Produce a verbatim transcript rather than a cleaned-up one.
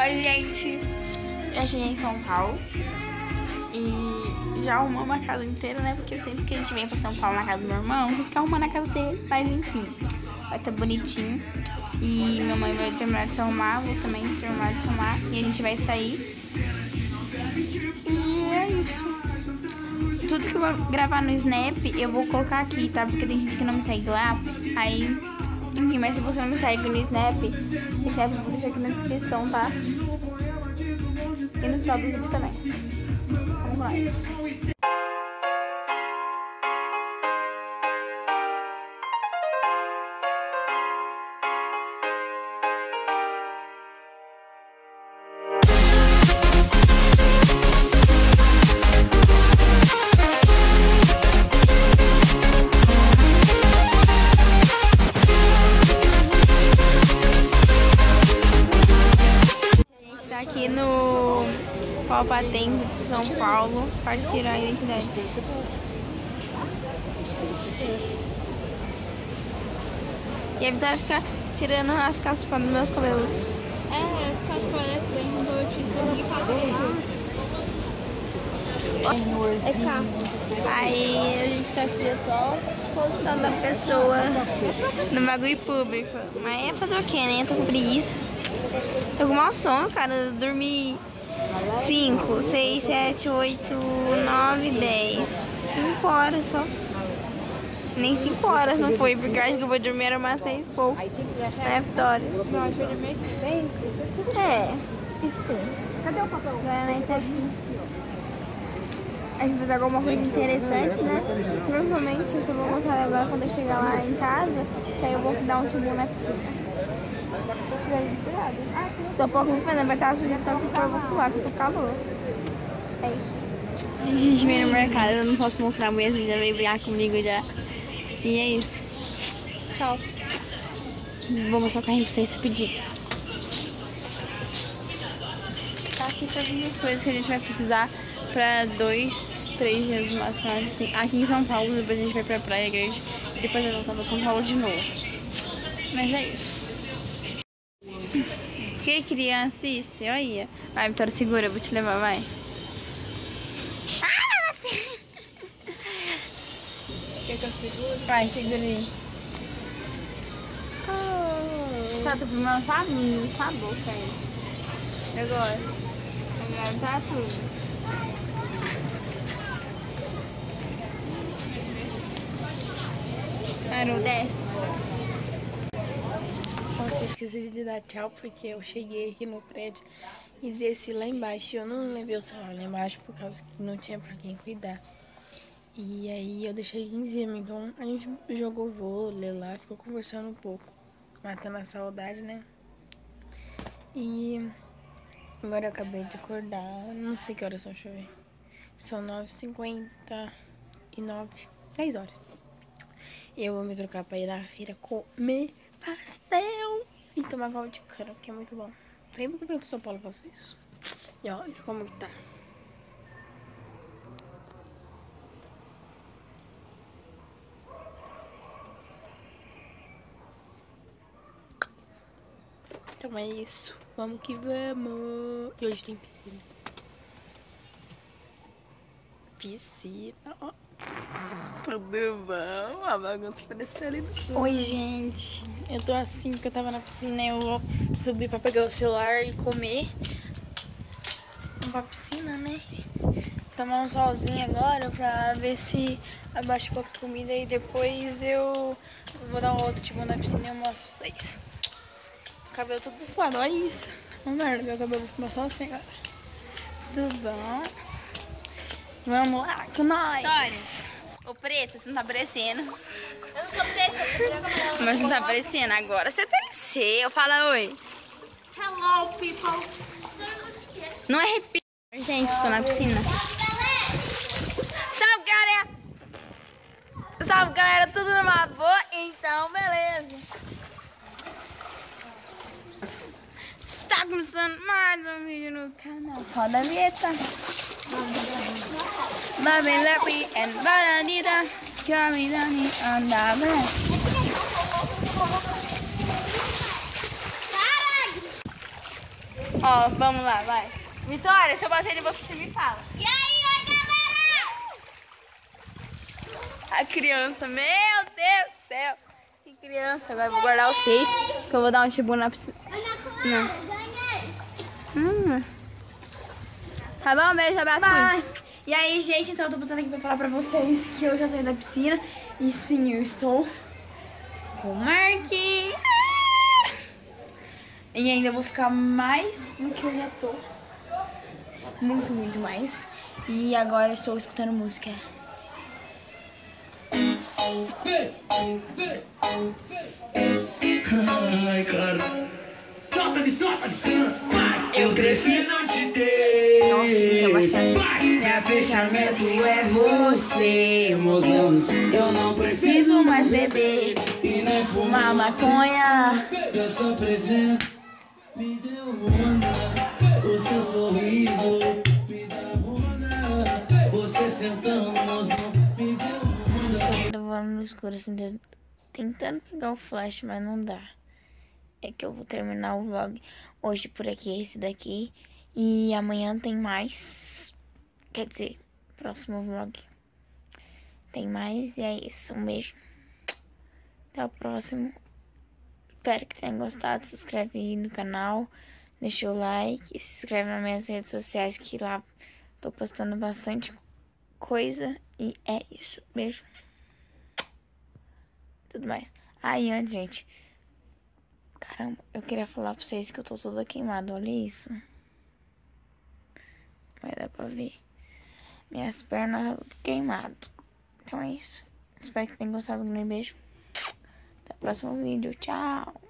Oi, gente. Já cheguei em São Paulo e já arrumamos a casa inteira, né? Porque sempre que a gente vem pra São Paulo na casa do meu irmão, tem que ficar arrumando a casa dele. Mas enfim, vai estar bonitinho. E minha mãe vai terminar de se arrumar, vou também terminar de se arrumar. E a gente vai sair. E é isso. Tudo que eu vou gravar no Snap, eu vou colocar aqui, tá? Porque tem gente que não me segue lá. Aí, enfim, mas se você não me segue no Snap, o Snap eu vou deixar aqui na descrição, tá? E no final do vídeo também. Vamos lá. Aqui no Copa Tempo de São Paulo para tirar a identidade. E a Vitória fica tirando as caspas para os meus cabelos. É, as caspas parecem bem quando eu tiro de cabelo. É caspa. Aí a gente tá aqui, eu tô posição da pessoa no bagulho público. Mas é fazer o que, né? Eu tô com preguiça. Tô com mau sono, cara. Eu dormi cinco, seis, sete, oito, nove, dez. cinco horas só. Nem cinco horas não foi, porque eu acho que eu vou dormir era umas seis e pouco. Né, Vitória? Não, acho que eu dormi cinco. É, isso tem. Cadê o papel? Vai tá aqui. A gente vai fazer alguma coisa interessante, né? Provavelmente eu só vou mostrar agora quando eu chegar lá em casa, que aí eu vou dar um tibum na piscina. Vou tirar ele de cuidado. Acho que não. Tô pouco me fazendo, vai estar sujo, então eu vou pular, que eu tô calor. É isso. A gente veio no mercado, eu não posso mostrar, a mulherzinha já veio brigar comigo já. E é isso. Tchau. Vou mostrar o carrinho pra vocês rapidinho. Tá aqui todas as coisas que a gente vai precisar pra dois, três dias no máximo, assim. Aqui em São Paulo, depois a gente vai pra Praia Grande e depois vai voltar pra São Paulo de novo. Mas é isso. Que criança isso? Olha. Vai, Vitória, segura, eu vou te levar, vai. Ah! Quer que eu segure? Vai, segura aí. Oh. Tá, tô filmando só a boca aí. Agora. Agora tá tudo. Carol, desce. Eu esqueci de dar tchau porque eu cheguei aqui no prédio e desci lá embaixo. Eu não levei o celular lá embaixo por causa que não tinha pra quem cuidar. E aí eu deixei aqui em cima, então a gente jogou vôlei lá, ficou conversando um pouco, matando a saudade, né? E agora eu acabei de acordar, não sei que horas são, deixa eu ver. São nove e cinquenta e nove, dez horas. Eu vou me trocar pra ir na feira comer pastel e tomar caldo de cana, que é muito bom. Sempre que eu venho pra São Paulo eu faço isso. E olha como que tá. Então é isso. Vamos que vamos. E hoje tem piscina. Piscina, ó. Tudo bom? A bagunça apareceu ali no fundo. Oi, gente. Eu tô assim porque eu tava na piscina. Eu vou subir pra pegar o celular e comer. Vamos pra piscina, né? Tomar um solzinho agora pra ver se abaixa um pouco a comida. E depois eu vou dar um outro tipo na piscina e eu mostro pra vocês. O cabelo todo suado, olha isso. Uma merda, meu cabelo ficou só assim agora. Tudo bom? Vamos lá com nós. Vitória. Ô, preta, você não tá aparecendo. Eu não sou preta, você joga meu. Mas não tá aparecendo agora. Você apareceu. Fala oi. Hello, people. Não é repito. Gente, tô na piscina. Salve, galera. Salve, galera. Tudo numa boa? Então, beleza. Está começando mais um vídeo no canal. Roda a vinheta. Baby, Larry and Baradita, caminhando andava. Ó, vamos lá, vai. Vitória, se eu bater em você, você me fala. E aí, oi, galera? A criança, meu Deus do céu. Que criança. Agora eu vou guardar os seis, que eu vou dar um tibu na piscina. Não. Hum. Tá bom, beijo, abraço. Bye. E aí, gente, então eu tô passando aqui pra falar pra vocês que eu já saí da piscina. E sim, eu estou com o Mark. Ah! E ainda vou ficar mais do que eu já tô. Muito, muito mais. E agora estou escutando música. Ai, cara. Solta-te, solta-te. Eu preciso te ter. Nossa, fica baixando. Meu fechamento é você, mozão. Eu não preciso mais beber e nem fumar maconha. Eu sou presença, me deu onda. O seu sorriso me dá onda. Você sentando, mozão, me deu onda. Eu vou no escuro assim, tentando pegar o flash, mas não dá. É que eu vou terminar o vlog hoje por aqui, esse daqui. E amanhã tem mais. Quer dizer, próximo vlog tem mais. E é isso, um beijo. Até o próximo. Espero que tenham gostado. Se inscreve aí no canal. Deixa o like. Se inscreve nas minhas redes sociais, que lá tô postando bastante coisa. E é isso. Beijo. Tudo mais. Aí, antes, gente. Caramba, eu queria falar pra vocês que eu tô toda queimada. Olha isso. Vai dar pra ver. Minhas pernas tudo queimado. Então é isso. Espero que tenham gostado. Um grande beijo. Até o próximo vídeo. Tchau.